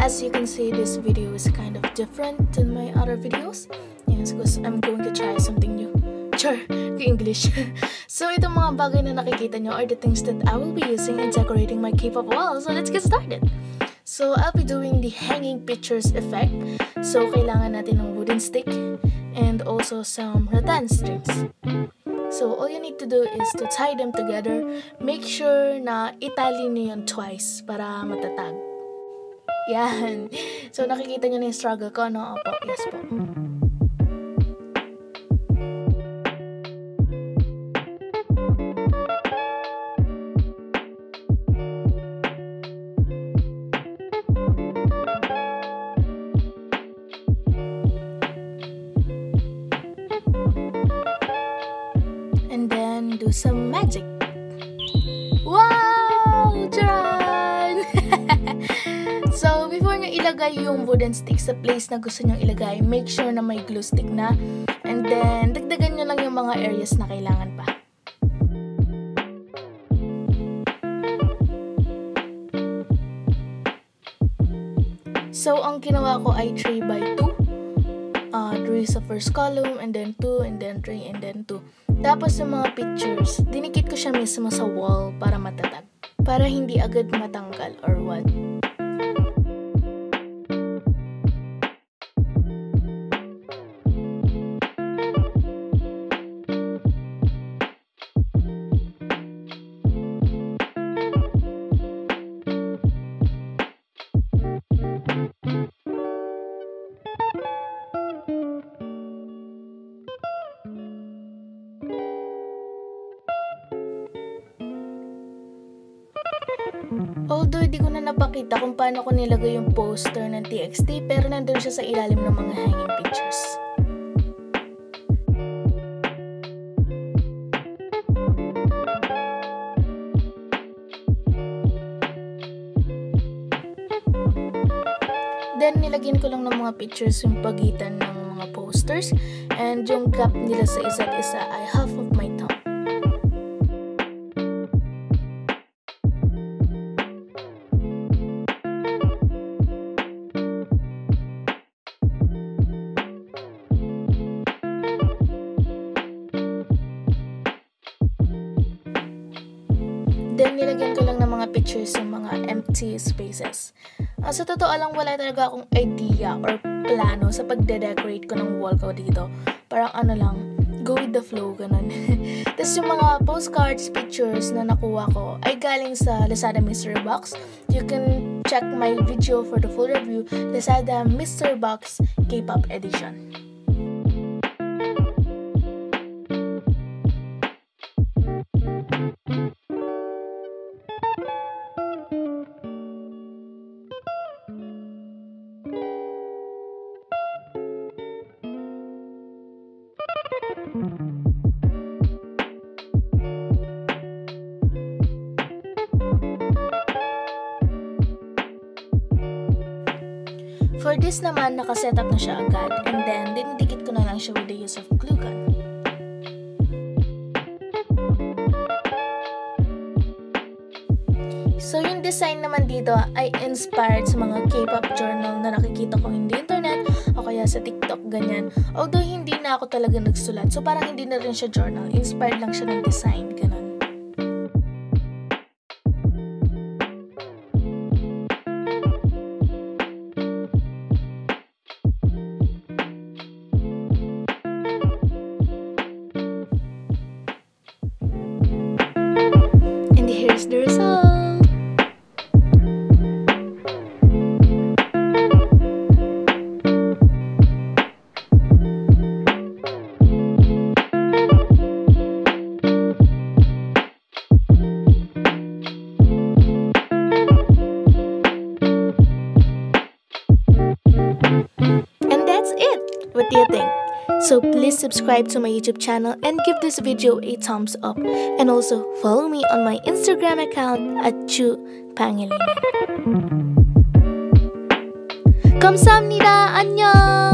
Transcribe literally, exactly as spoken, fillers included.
as you can see, this video is kind of different than my other videos. Yes, because I'm going to try something new. Sure, English. So itong mga bagay na nakikita nyo are the things that I will be using in decorating my K-pop wall. So let's get started. So I'll be doing the hanging pictures effect. So kailangan natin ng wooden stick and also some rattan strings. So all you need to do is to tie them together. Make sure na itali nyo yun twice para matatag. Yan. So nakikita nyo na yung struggle ko, no? Opo, yes po. And then do some magic. Wow! Charan! So, before nyo ilagay yung wooden stick sa place na gusto nyo ilagay, make sure na may glue stick na. And then, dagdagan nyo lang yung mga areas na kailangan pa. So, ang ginawa ko ay three by two. Uh, three sa first column, and then two, and then three, and then two. Tapos yung mga pictures, dinikit ko siya mismo sa wall para matatag. Para hindi agad matanggal or what. Although, di ko na napakita kung paano ko nilagay yung poster ng T X T, pero nandun siya sa ilalim ng mga hanging pictures. Then, nilagyan ko lang ng mga pictures yung pagitan ng mga posters, and yung gap nila sa isa't isa ay half of my thumb. Then, nilagyan ko lang ng mga pictures yung mga empty spaces. Uh, sa totoo lang, wala talaga akong idea or plano sa pagde-decorate ko ng wall ko dito. Parang ano lang, go with the flow, ganun. Tapos yung mga postcards, pictures na nakuha ko ay galing sa Lazada Mystery Box. You can check my video for the full review, Lazada Mystery Box K-pop Edition. For this naman, nakasetup na siya agad, and then dinidikit ko na lang siya with the use of glue gun. So yung design naman dito ay inspired sa mga K-pop journal na nakikita ko in the internet o kaya sa TikTok, ganyan. Although hindi na ako talaga nagsulat, so parang hindi na rin siya journal, inspired lang siya ng design, ganun. And here's the result. What do you think? So please subscribe to my YouTube channel and give this video a thumbs up. And also follow me on my Instagram account at Chu Pangilinan. 감사합니다. 안녕.